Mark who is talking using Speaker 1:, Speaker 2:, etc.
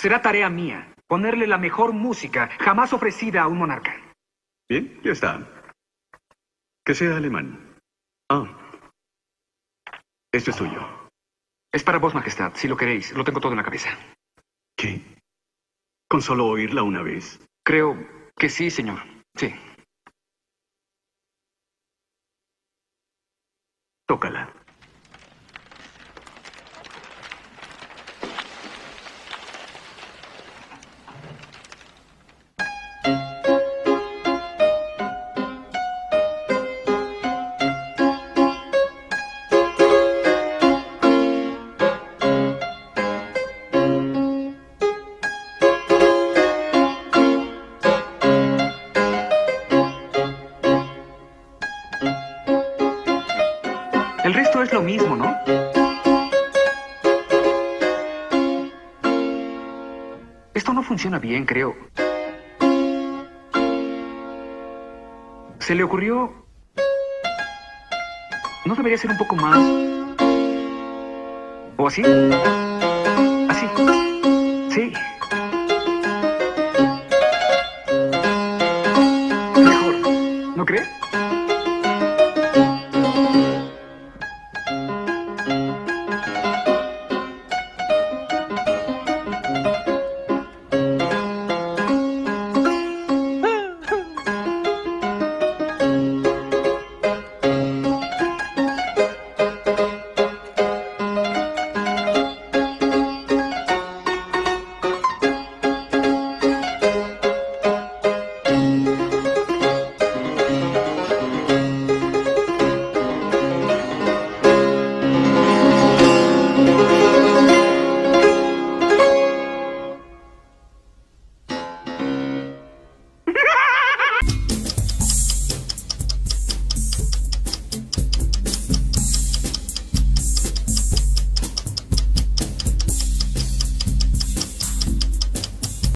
Speaker 1: Será tarea mía ponerle la mejor música jamás ofrecida a un monarca.
Speaker 2: Bien, ya está. Que sea alemán. Ah. Esto es tuyo.
Speaker 1: Es para vos, Majestad. Si lo queréis, lo tengo todo en la cabeza.
Speaker 2: ¿Qué? ¿Con solo oírla una vez?
Speaker 1: Creo que sí, señor. Sí.
Speaker 2: Tócala.
Speaker 1: El resto es lo mismo, ¿no? Esto no funciona bien, creo. Se le ocurrió... ¿No debería ser un poco más... ¿O así? Así. Sí. Mejor. ¿No cree?